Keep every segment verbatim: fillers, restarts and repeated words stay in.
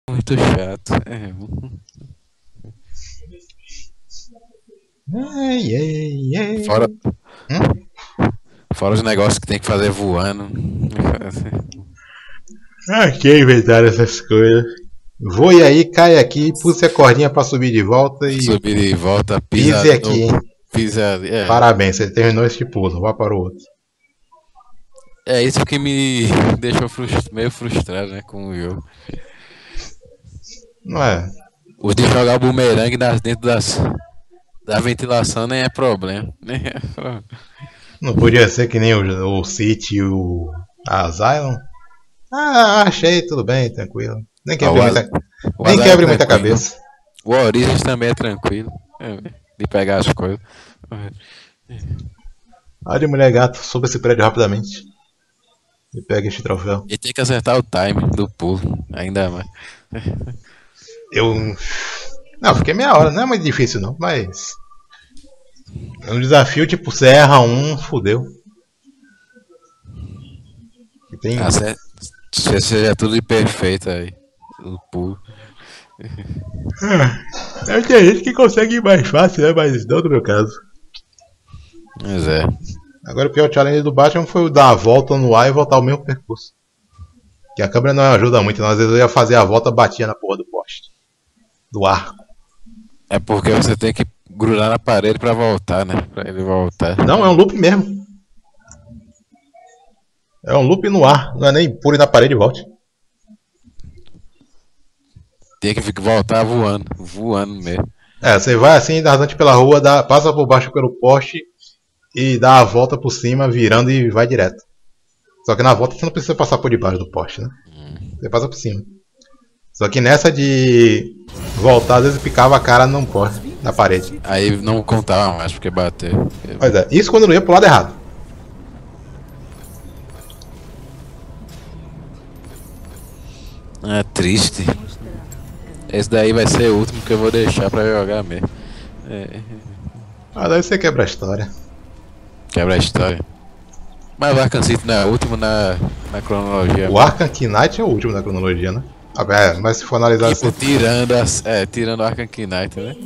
muito chato. É. Ai, ai, ai. Fora, Hum? fora os negócios que tem que fazer voando. Ah, que inventaram essas coisas. Voe aí, cai aqui, puse a cordinha pra subir de volta e Subir e volta, pisa pise aqui, no. hein? Pisa ali. É. Parabéns, você terminou este pulo, vá para o outro. É isso que me deixou frust- meio frustrado, né, com o jogo. Não é? O de jogar o bumerangue nas, dentro das, da ventilação nem é problema. Nem é problema. Não podia ser que nem o, o City e o Asylum? Ah, achei, tudo bem, tranquilo. Nem Ó, quebre o, Az- muita, o nem Azar é quebre muita tranquilo. cabeça. O Origins também é tranquilo. É, de pegar as coisas. Olha, mulher gato, suba esse prédio rapidamente e pega este troféu. E tem que acertar o time do pulo. Ainda mais. Eu. Não, fiquei meia hora, não é muito difícil não, mas. É um desafio tipo, você erra um, fudeu. E tem. Acer- Se seja tudo perfeito aí. O pulo. É, tem gente que consegue ir mais fácil, né? Mas não no meu caso. Mas é. Agora o pior challenge do Batman foi o dar a volta no ar e voltar o mesmo percurso. Que a câmera não ajuda muito, não. Às vezes eu ia fazer a volta, batia na porra do poste. Do arco. É porque você tem que grudar na parede pra voltar, né? Pra ele voltar. Não, é um loop mesmo. É um loop no ar, não é nem pule na parede e volte. Tem que ficar- voltar voando. Voando mesmo. É, você vai assim, rasante pela rua, dá, passa por baixo pelo poste e dá a volta por cima, virando e vai direto. Só que na volta você não precisa passar por debaixo do poste, né? Você passa por cima. Só que nessa de voltar, às vezes picava a cara num poste, na parede. Aí não contava mais porque bateu. Pois é, isso quando não ia pro lado errado. É triste. Esse daí vai ser o último que eu vou deixar pra jogar mesmo. É, Ah, daí você quebra a história. quebra a história. Mas o Arkham City não é o último na, na cronologia. O Arkham Knight é o último da cronologia, né? Ah, é, mas se for analisar Tipo, assim. tirando, as, é, tirando o Arkham Knight, né?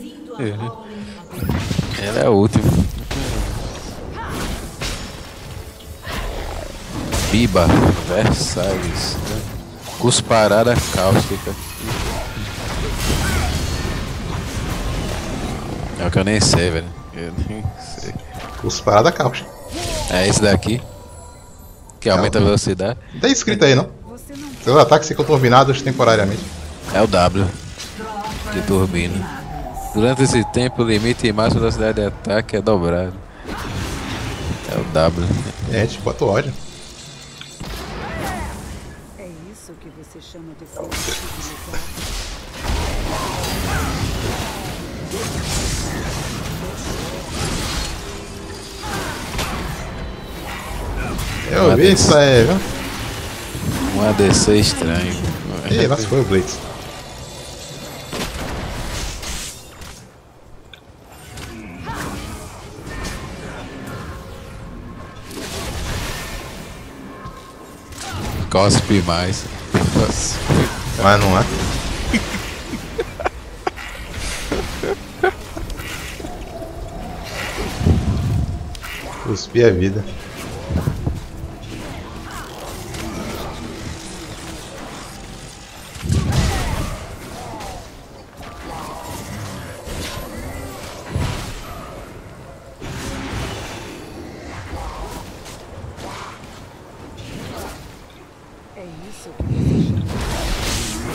Ele é o último. Biba, Versalhes. Cusparada cáustica. É o que eu nem sei, velho. Eu nem sei. Os parada caucha. É esse daqui. Que aumenta a velocidade. Não tem escrito aí, não? Seus ataques ficam turbinados temporariamente. É o W. De turbina. Durante esse tempo, o limite máximo da velocidade de ataque é dobrado. É o W. É, tipo, quanto ódio. É isso que você chama de sensibilidade? Eu Uma vi vez. isso aí, viu? Um A D C estranho. Ih, lá se foi o Blitz. Cospe mais. Cospe. Mas não é. Cuspir a vida. É isso que você chama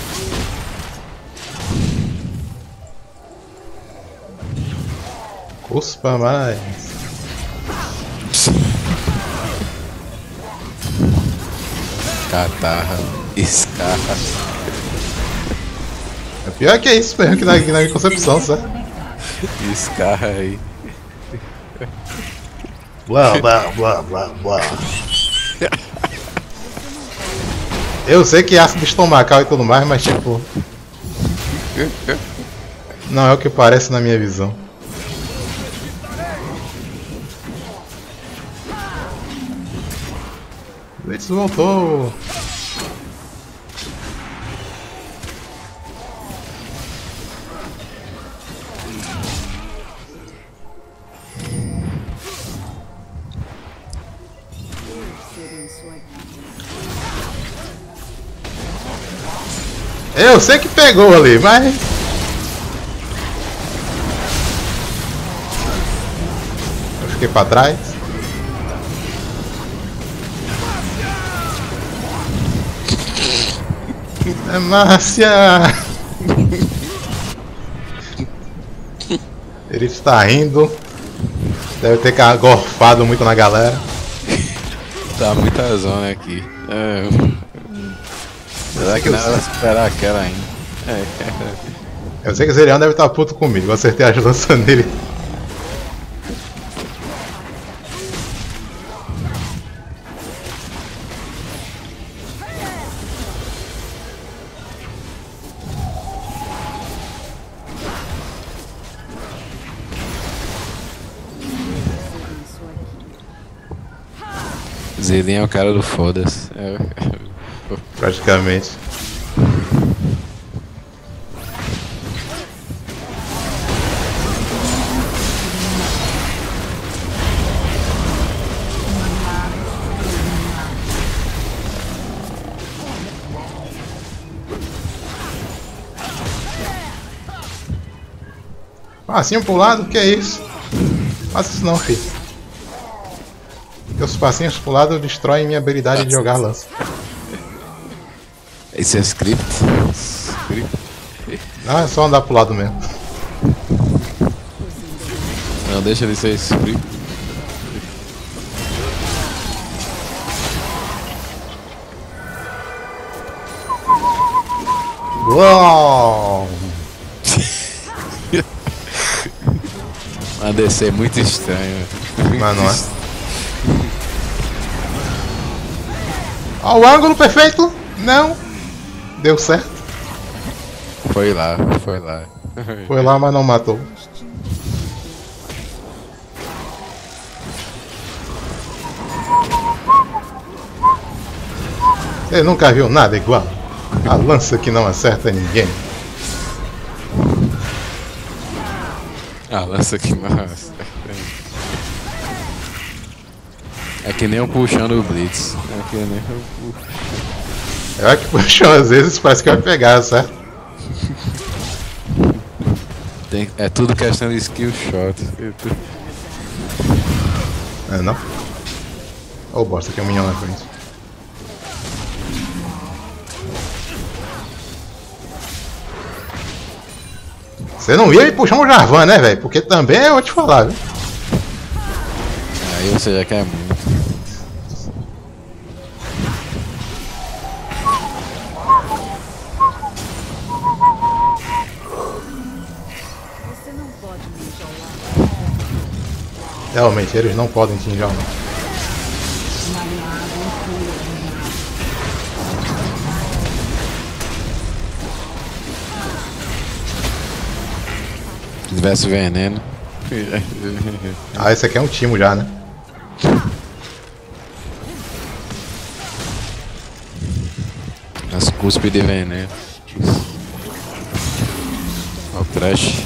Cuspa mais. Catarra. Escarra. É pior que é isso mesmo que na, que na minha concepção, sabe? Escarra aí. Blá, blá, blá, blá, blá. Eu sei que é ácido estomacal e tudo mais, mas tipo. Não é o que parece na minha visão. Blitz voltou. Eu sei que pegou ali, mas... Eu fiquei pra trás. É Márcia! Ele está rindo. Deve ter gorfado muito na galera. Tá muita zona aqui. É. Será que não era esperar aquela ainda? É. Eu sei que o Zerion deve estar puto comigo. Eu acertei a lança nele. Zelinho é o cara do foda-se. É. Praticamente. Passinho pro lado? Que é isso? Faça isso não, filho. Os passinhos pro lado destroem minha habilidade de jogar lança. Esse é script? Script? Não, é só andar pro lado mesmo. Não, deixa de ser script. Uau! Uma D C muito estranho. Mas não é. Ó, o ângulo perfeito! Não! Deu certo. Foi lá, foi lá. Foi lá, mas não matou. Você nunca viu nada igual? A lança que não acerta ninguém. A lança que nossa. É que nem eu puxando o Blitz. É que nem eu puxo. É que puxou às vezes, parece que vai pegar, certo? Tem, é tudo questão de skill shot. É não? Ô, oh, bosta, tem um minion na frente. Você não ia me puxar um Jarvan, né, velho? Porque também eu vou te falar, viu? Aí você já quer muito. Você não pode me enjolar. Realmente, eles não podem te enjolar. Se tivesse veneno. Ah, esse aqui é um timo já, né? As cuspe de veneno. Ó, o trash.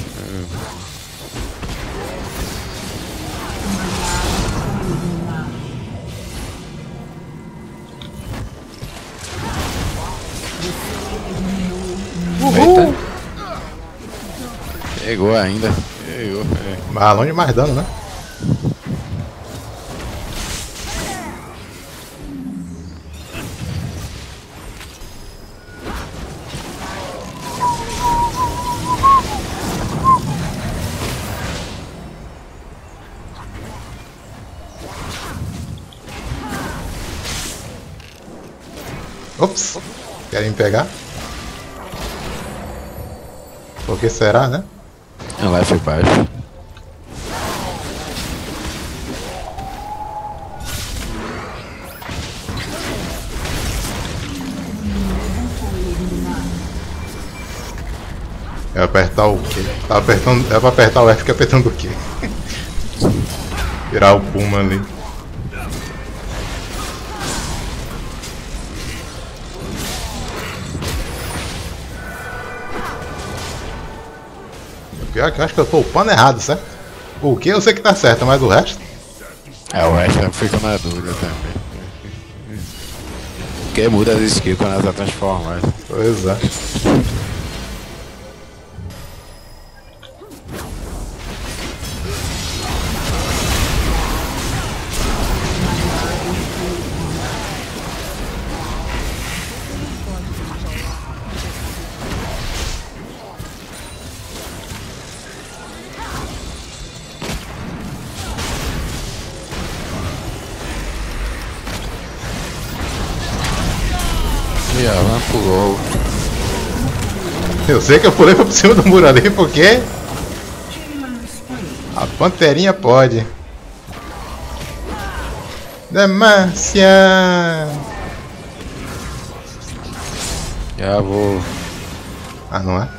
Uhul! Pegou ainda. Pegou. É. Mas longe mais dano, né? Ops! Querem me pegar? Por que será, né? É life baixo. É apertar o quê? Tá apertando. É pra apertar o F, fica apertando o quê? Tirar o Puma ali. Pior que eu acho que eu tô upando errado, certo? O que eu sei que tá certo, mas o resto? É, o resto fica na dúvida também. Porque muda as skills quando ela tá transformada. Pois é. Uou. Eu sei que eu pulei por cima do muro ali porque a panterinha pode. Demância! Já vou. Ah, não é?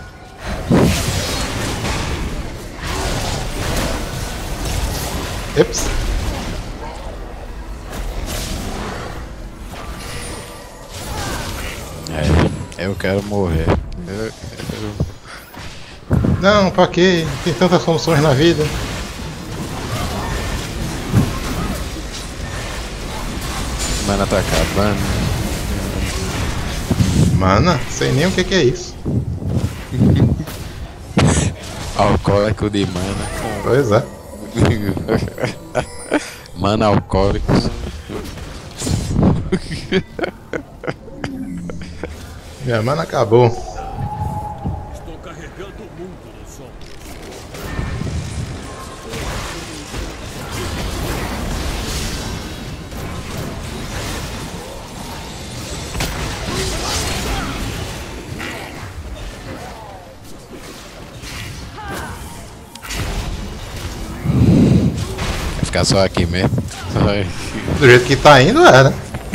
Eps! É, eu quero morrer. Eu quero... Não, pra quê? Tem tantas soluções na vida. Mana tá acabando. Mana, sei nem o que, que é isso. Alcoólico de mana. Pois é. Mana alcoólicos. Minha mana acabou. Estou carregando o mundo no sol. Vai ficar só aqui mesmo. Só aqui. Do jeito que tá indo, é, né?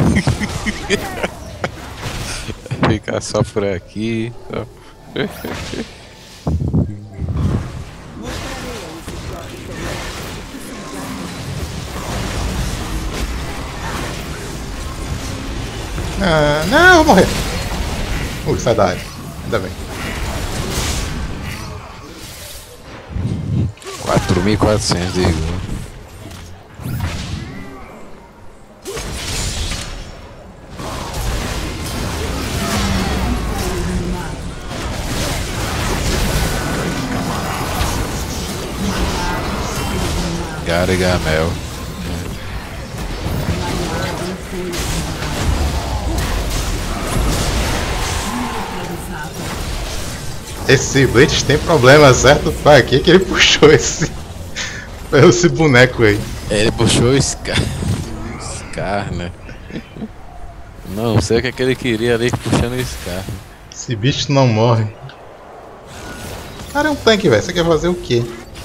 Ficar só por aqui. Só... Ah, não, eu vou morrer. Ui, sai da área. Ainda bem. quatro mil e quatrocentos de gol. Gargamel. Esse Blitz tem problema, certo? Pra que que ele puxou esse... esse boneco aí? Ele puxou o Scar. Scar, né? Não sei o que, é que ele queria ali puxando o Scar. Esse bicho não morre. Cara, é um tanque, velho. Você quer fazer o quê?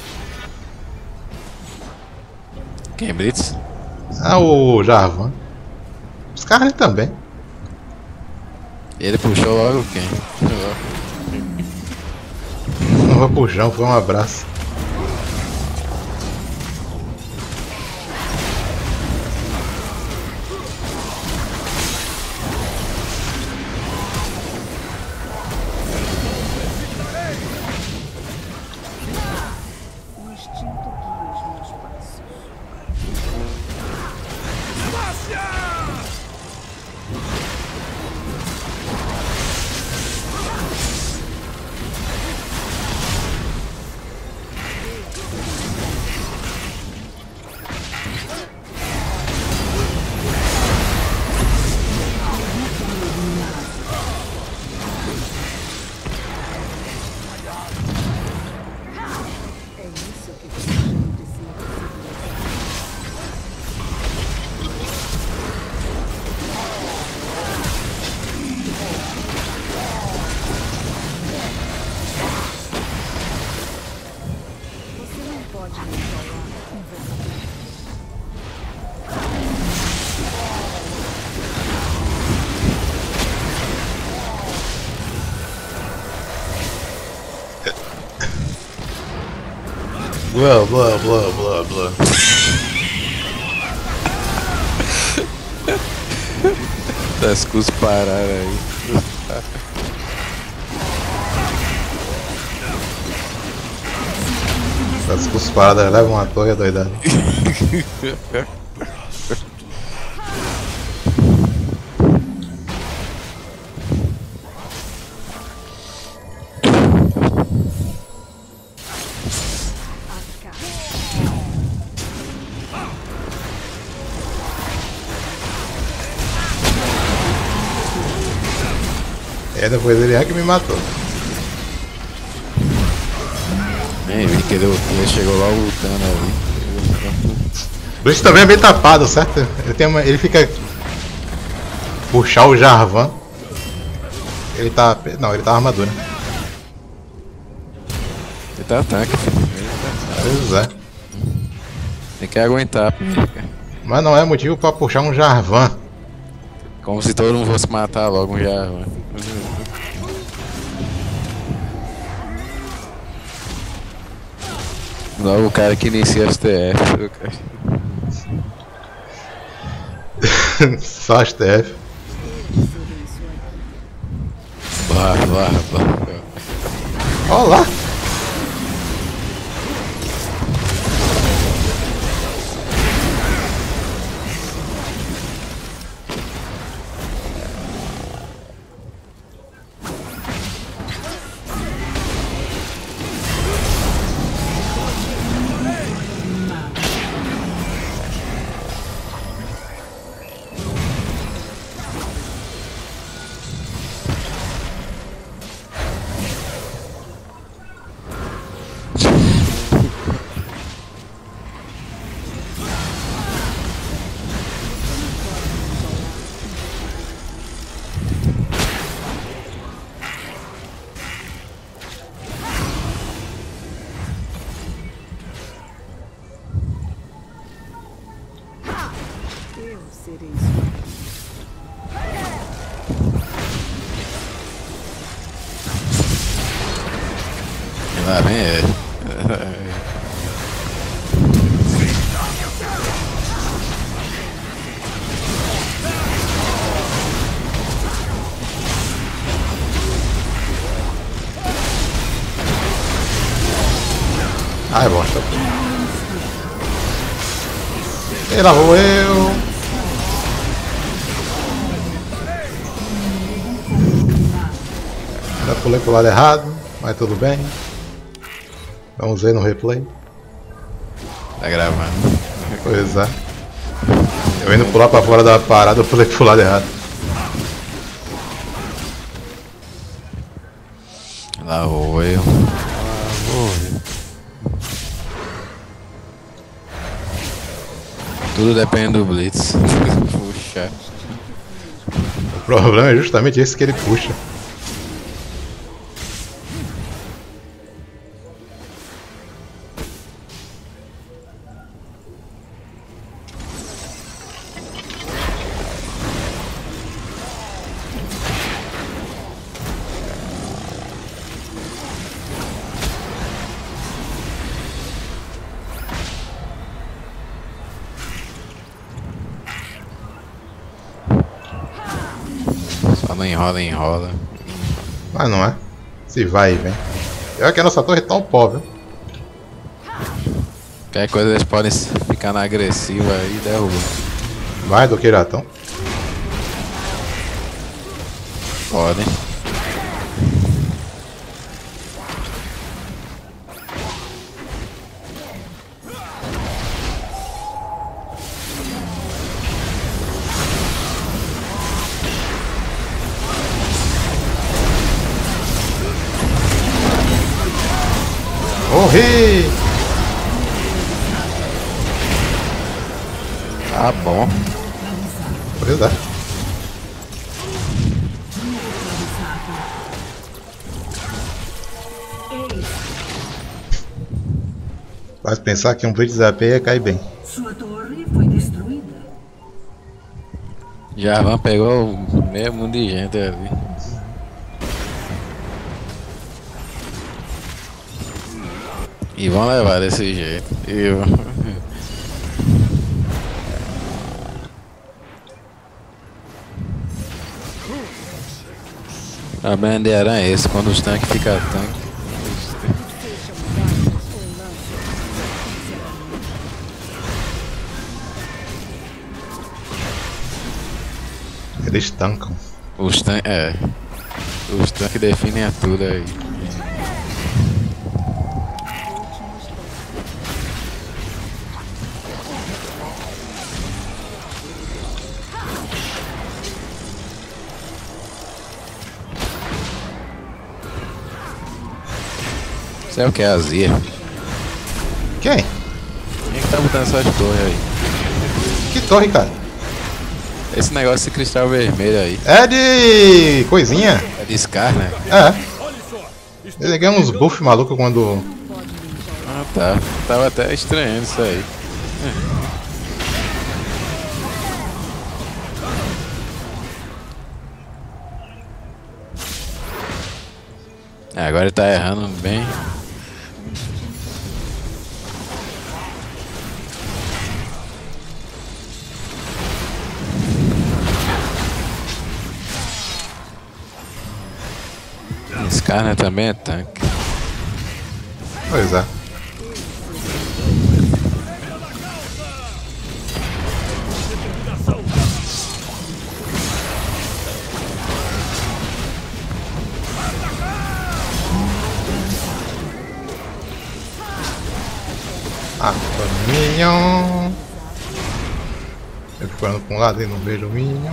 Quem, Blitz? Ah, o Jarvan. Os caras também. Ele puxou logo quem? Não vou puxar, foi um abraço. O instinto guia os meus passos. É isso que você chama de ser civilizado. Você não pode me falar conversando. Blá, blá, blá, blá, blá. Das cus pararam aí. As cusparadas levam uma torre doidada. É, depois ele é que me matou. Nem vi que ele, ele chegou lá lutando ali. O Blitz também é bem tapado, certo? Ele, tem uma, ele fica... Puxar o Jarvan. Ele tá. Não, ele tá armadura. Ele tá tanque, filho. Ele tá... Pois é. Tem que aguentar primeiro, cara. Mas não é motivo pra puxar um Jarvan. Como se todo mundo fosse matar logo já. Logo o cara que inicia as T F. Só as T F. Barra, barra, barra. Olá! Eu serei sua. Lá vem ele. Ai, bosta. E lá vou eu. Já pulei pro lado errado, mas tudo bem. Vamos ver no replay. Tá gravando. Pois é. Eu indo pular pra fora da parada, eu pulei pro lado errado. Lá vou eu. Lá vou eu. Tudo depende do Blitz. Puxa. O problema é justamente esse que ele puxa. Só não enrola, enrola. Mas não é. Se vai e vem. Pior que a nossa torre tá um pó, viu? Qualquer coisa eles podem ficar na agressiva e derrubar. Vai do Kiratão. Podem. Morri! Tá bom. Pois é. Faz pensar que um Blitz A P ia cair bem. Sua torre foi destruída. Jarvan pegou o meio mundo de gente ali. E vão levar desse jeito. E vão... A bandeira é esse, quando os tanques ficam tanque. Eles tancam. Os tanques, é. Os tanques definem a tudo aí. Isso é o que é azia. Quem? Quem que tá botando essas torres aí? Que torre, cara? Esse negócio de cristal vermelho aí. É de coisinha. É A de Scar, né? É, Olhe só. Estou ele ganha uns buffs malucos quando. Ah, tá. Tava até estranhando isso aí. É, agora ele tá errando bem. Scar, né, também é tanque. Pois é. Ah, o Minion. Eu fico olhando pra um lado e não vejo o Minion.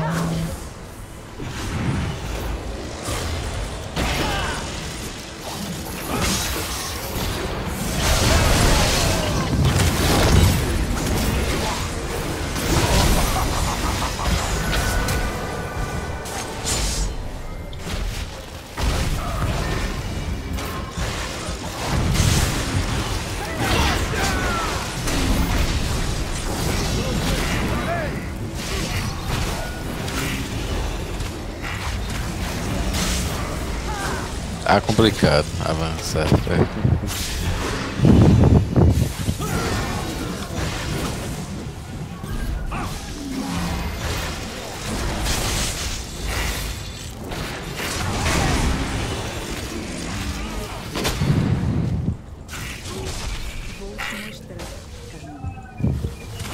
Tá complicado avançar. Vou te mostrar o caminho.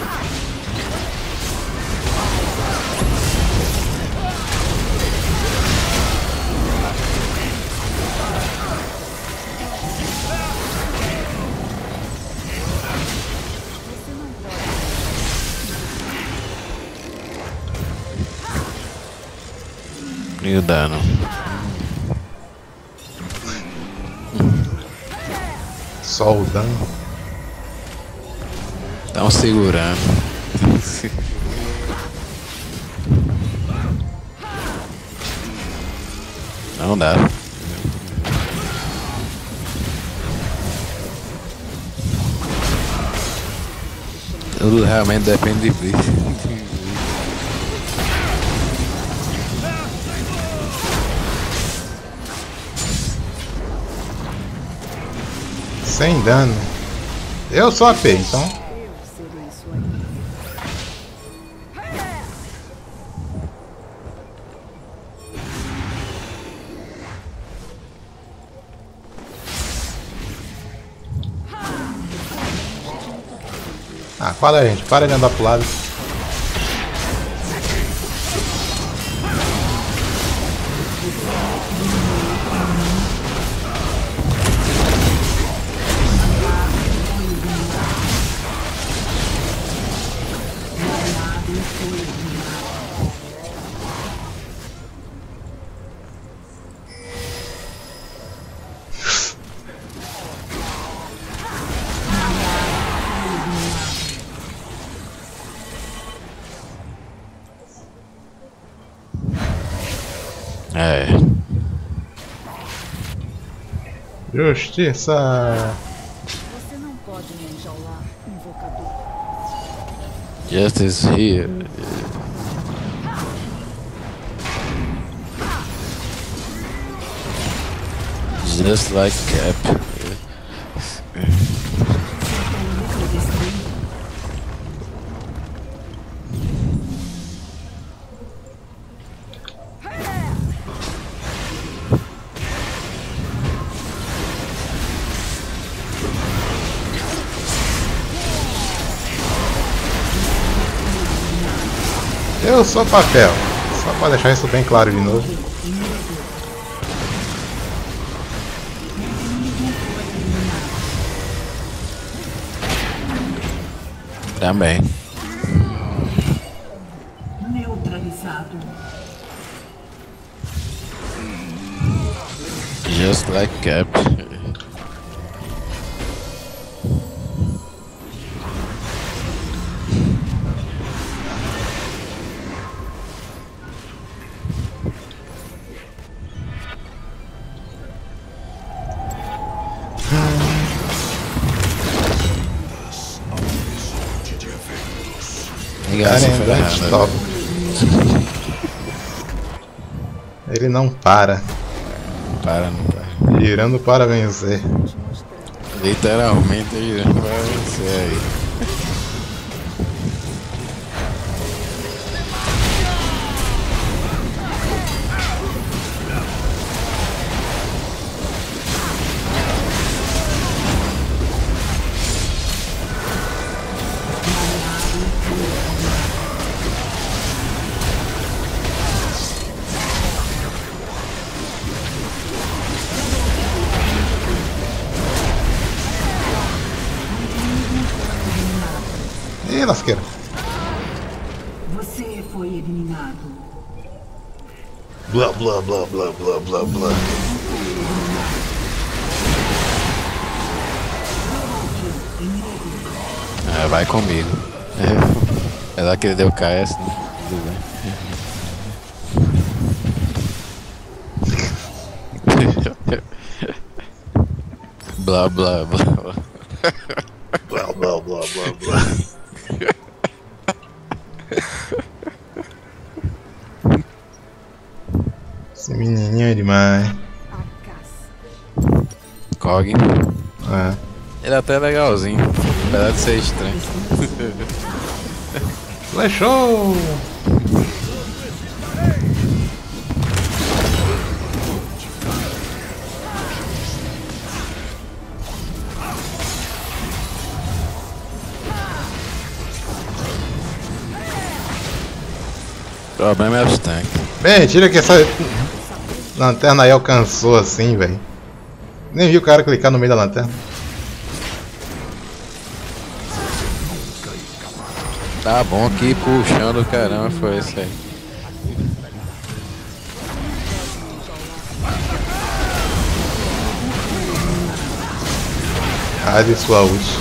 E o dano. Só o dano. Tão segurando. Não dá. Tudo realmente depende de bicho. Sem dano. Eu sou A P, então. Eu serei sua amiga. Ah, para gente, para de andar pro lado. É. Justiça. Você não pode me enjaular, invocador. Justice here. Just like Cap. Eu sou papel. Só para deixar isso bem claro de novo. Também. Neutralizado. Just like Cap. Ligação Caramba, ferrada. stop. Ele não para. Para, não para. Girando para vencer. Literalmente girando para vencer aí. Ih, lasqueira. Você foi eliminado. Blá, blá, blá, blá, blá, blá, blá. Ah, vai comigo. É lá que ele deu K S, né? Tudo bem. Blá blá blá blá. Blá, blá, blá, blá, blá. Esse menininho é demais. A caça. Cog. É. Ele é até legalzinho, apesar de ser estranho. Flechou! O problema é os tanques. Mentira que essa lanterna aí alcançou assim, velho. Nem vi o cara clicar no meio da lanterna. Tá bom que puxando, caramba, foi isso aí. Ah, de sua ult.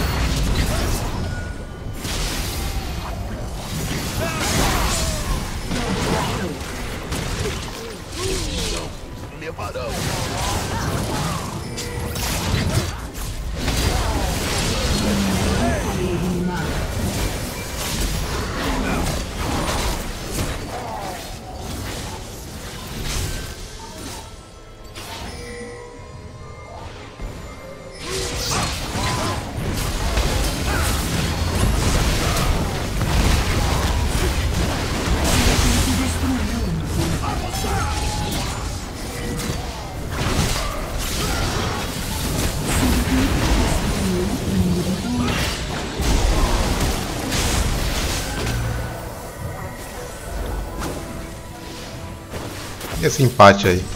E esse empate aí?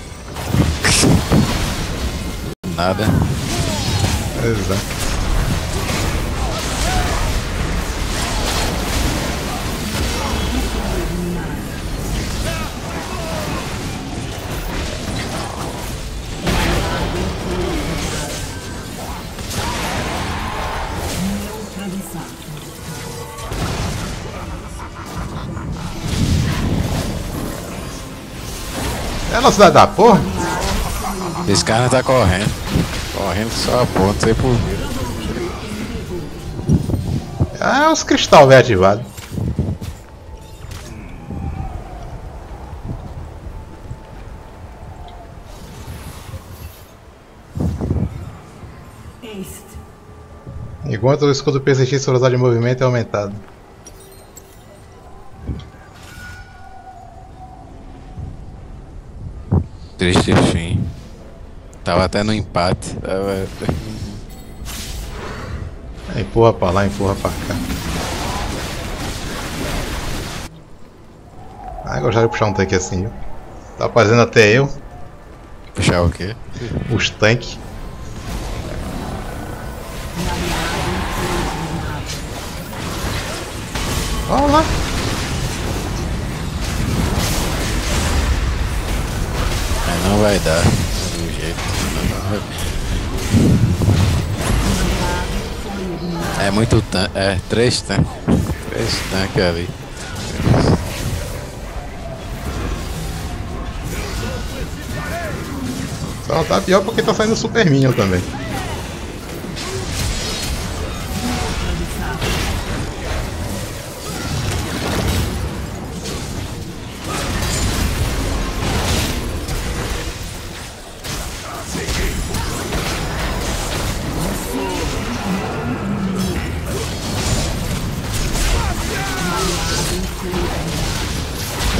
Nada. Exato. É a velocidade da porra? Esse cara tá correndo. Correndo só a porra, não sei por quê. Ah, os cristal velho ativado. Enquanto o escudo P C X for usado de movimento é aumentado. Triste fim. Tava até no empate. Tava... Empurra pra lá, empurra pra cá. Ah, gostaria de puxar um tanque assim, viu? Tá fazendo até eu. Puxar o quê? Os tanques. Vamos lá. Mas não vai dar. Do jeito. É muito tanque. É, três tanques. Três tanques ali. Só tá pior porque tá saindo Super Minion também.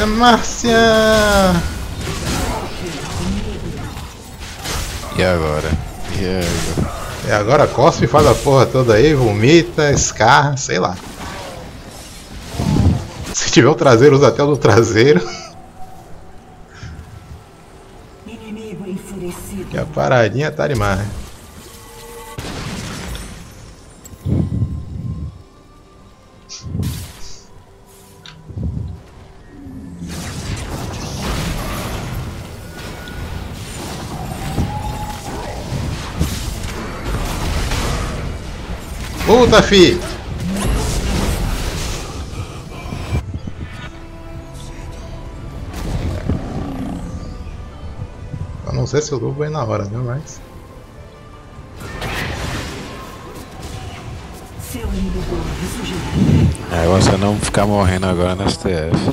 Márcia, Márcia! E agora? E agora? E agora cospe, faz a porra toda aí, vomita, escarra, sei lá. Se tiver o traseiro, usa até o do traseiro. Inimigo enfurecido. Que a paradinha tá demais. Puta, fi! Eu não sei se eu dou bem na hora, né? Mas. Seu inibidor ressurgirá. É, você não ficar morrendo agora na S T F.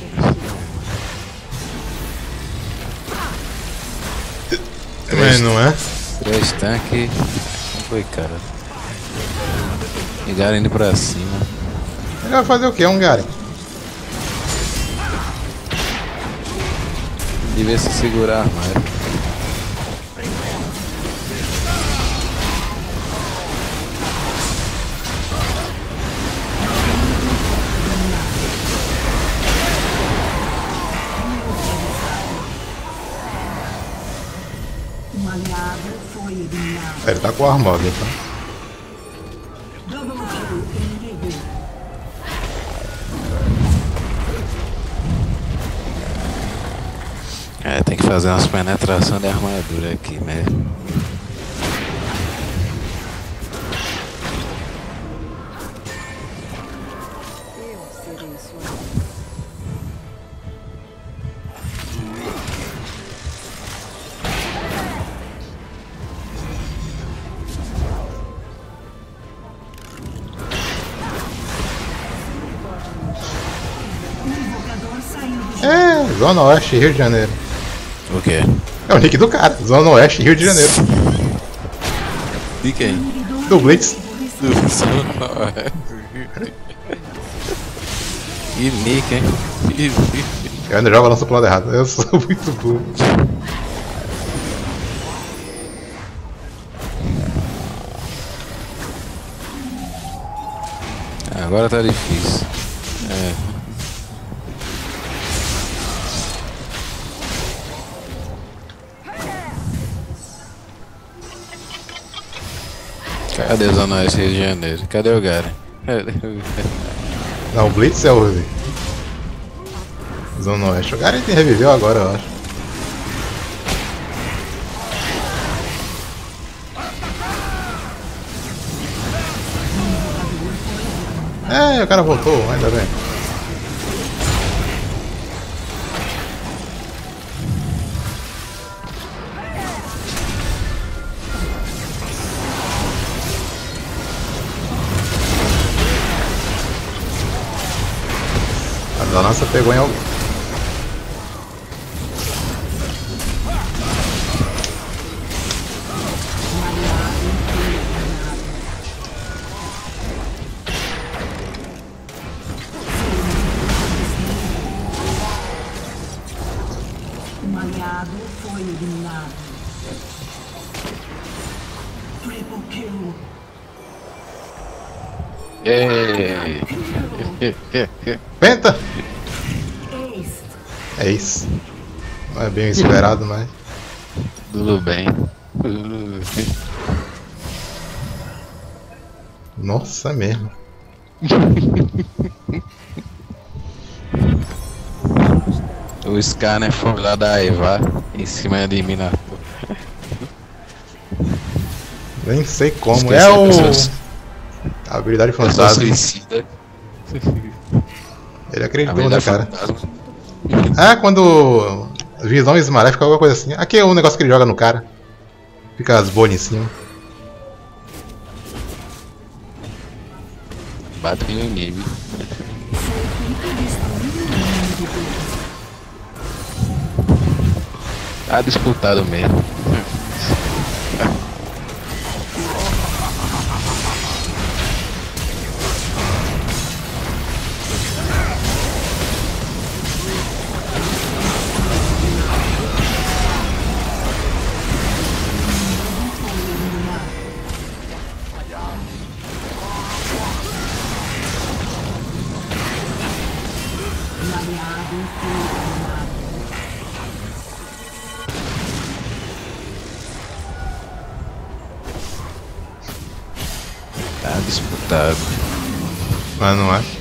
Mas não é? Três tanques. Foi, cara. E Garen indo pra cima. Ele vai fazer o que? É um Garen. Devia se segurar mais. Um aliado foi eliminado. Ele tá com o Armog, então. Double kill inimigo. É, tem que fazer umas penetrações de armadura aqui mesmo. Eu serei sua. O invocador saiu do jogo. É, Zona Oeste, Rio de Janeiro. O quê? É o nick do cara, Zona Oeste, Rio de Janeiro. De quem? Do Blitz. Que nick, hein? Que nick. Eu ainda jogo lança pro lado errado, eu sou muito burro. Agora tá difícil. É. Cadê o Zona Oeste Rio de Janeiro? Cadê o Garen? Cadê o Garen? Não, o Blitz é o Zona Oeste. O cara tem reviveu agora, eu acho. É, o cara voltou, ainda bem. A lança pegou em alguém. Um aliado foi eliminado. Triple kill. Ei. Penta! Ace. É isso. Não é bem esperado, mas. Tudo bem. Nossa, é mesmo. O Scanner foi lá da Eva em cima de mim na. Nem sei como. Esqueci É a o. pessoa- A habilidade Eu sou fantasma. suicida. Ele A acreditou, vida né, cara? fantasma. Ah, quando. Visões maléficas, alguma coisa assim. Aqui é o negócio que ele joga no cara. Fica as bolhas em cima. Bate no nível. Tá disputado mesmo. Tá disputado. Mas não é.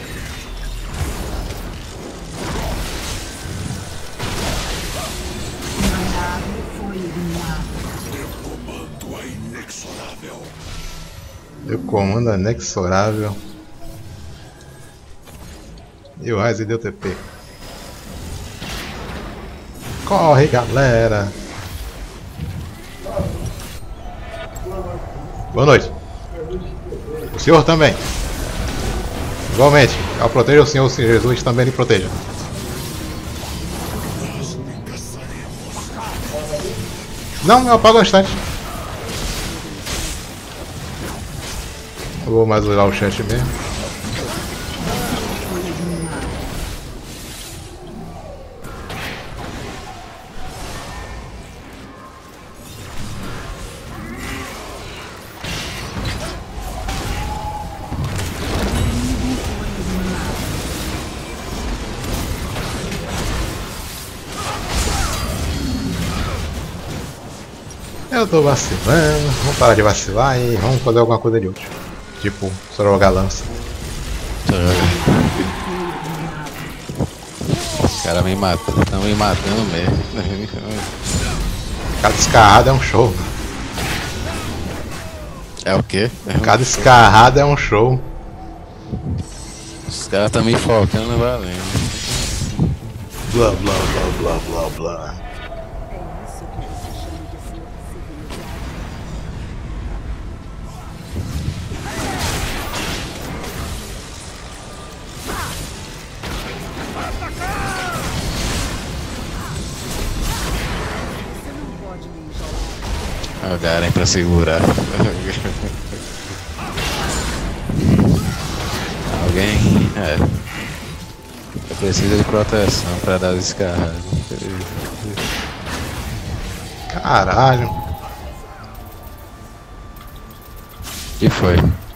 Eu comando inexorável. E o Ryze deu T P. Corre, galera! Boa noite. O senhor também. Igualmente. Ao proteger o senhor, o Senhor Jesus também lhe proteja. Não, eu apago o instante. Eu vou mais olhar o chat mesmo. Eu tô vacilando, vamos parar de vacilar e vamos fazer alguma coisa de útil. Tipo, só jogar lança. Os caras me matam, estão me matando mesmo. Cada escarrada é um show. É o quê? Cada escarrada é um show. Os caras estão me focando valendo. Blá blá blá blá blá blá. O Garen pra segurar. Alguém? É. Eu preciso de proteção pra dar descarga. Caralho. O que foi?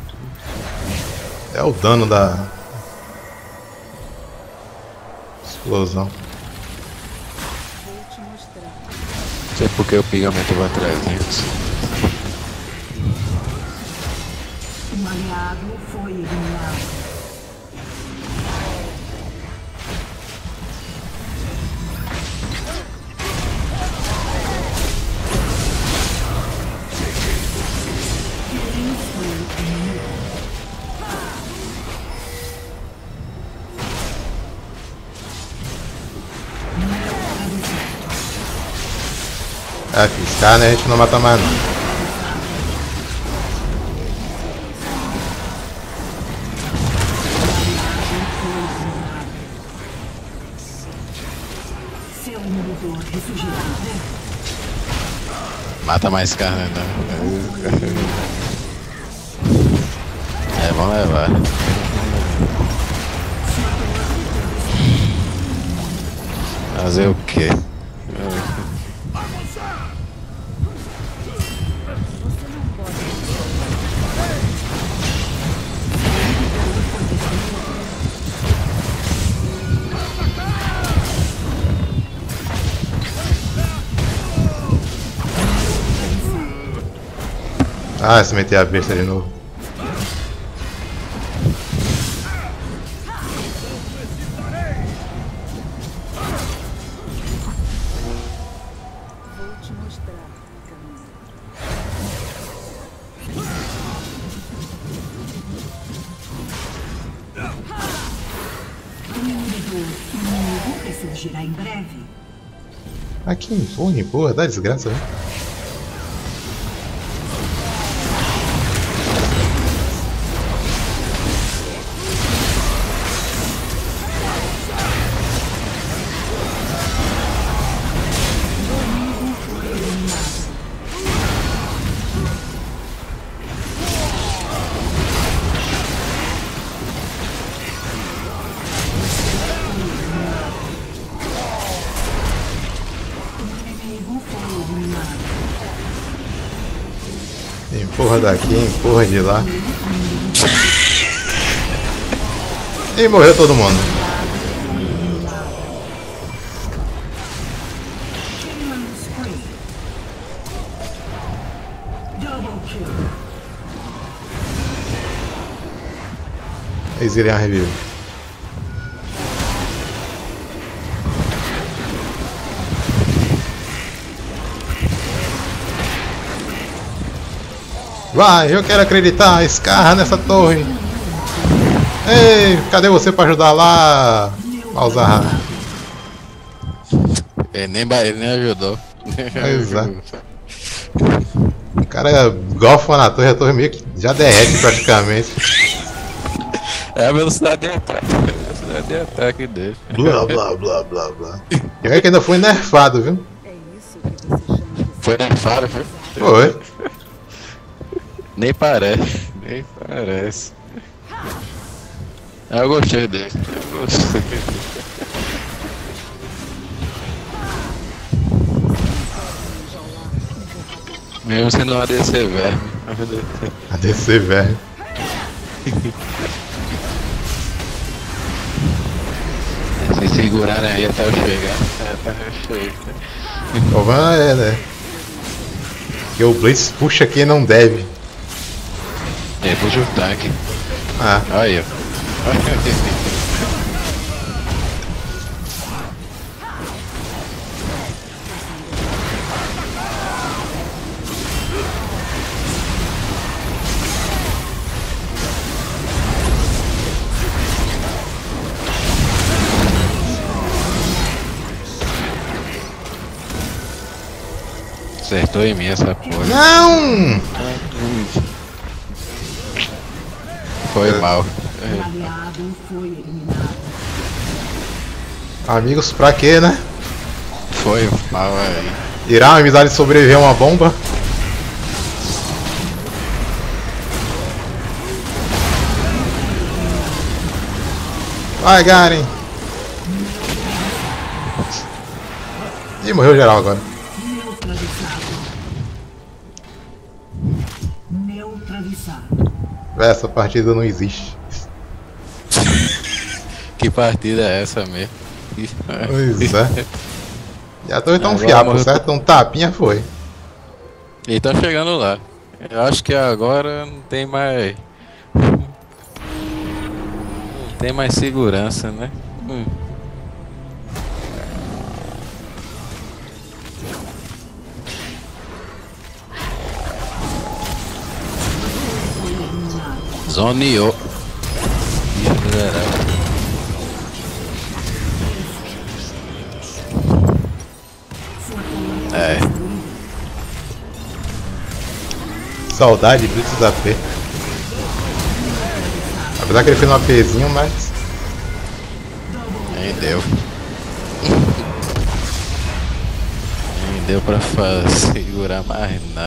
É o dano da explosão. Não sei porque o pigamento vai trezentos. Um aliado foi eliminado. É, que esse cara, né, a gente não mata mais não. Seu inibidor ressurgirá em breve. Mata mais carne, não. É, vamos levar. Fazer o quê? Ah, se meter a besta de novo. Vou te mostrar o caminho. O inibidor inimigo ressurgirá em breve. Aqui em Fone, porra, dá desgraça, né? Empurra daqui, empurra de lá. E morreu todo mundo. Exiliar revive. Vai, eu quero acreditar, escarra nessa torre. Ei, cadê você pra ajudar lá, Malzahar? Ele nem, ba- ele nem ajudou. Pois é. O cara golfa na torre, a torre meio que já derrete praticamente. É a velocidade de ataque. A velocidade de ataque dele. Blá blá blá blá blá. E olha que ainda foi nerfado, viu? É isso que você chama de Foi nerfado, foi? Foi. Nem parece. Nem parece. Eu gostei dele. Eu gostei. Mesmo sendo um A D C velho. A D C, velho. Se segurarem aí até eu chegar. Até eu chegar. O problema é, né? Que o Blaze puxa quem não deve. É, puxa o tanque. Ah, Aí, ó. Acertou em mim essa porra. não! Foi mal. aliado foi eliminado. Amigos pra quê, né? Foi mal aí. Irá a amizade sobreviver a uma bomba? Vai, Garen! Ih, morreu geral agora. Neutralizado. Neutralizado. Véi, essa partida não existe. Que partida é essa mesmo? Pois é. E a torre tá um Agora fiapo, morreu certo? Um tapinha foi. E tá chegando lá. Eu acho que agora não tem mais. Não tem mais segurança, né? Hum. Zoneou. Ih, miserável. É. Saudade, Blitz A P. Apesar que ele fez um APzinho, mas. Nem deu. Nem deu pra fa- segurar mais nada.